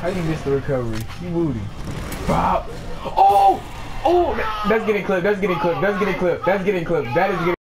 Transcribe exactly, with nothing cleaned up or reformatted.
How you missed the recovery? You moody. Wow. Oh! Oh! That's getting clipped. That's getting clipped. That's getting clipped. That's getting clipped. That is getting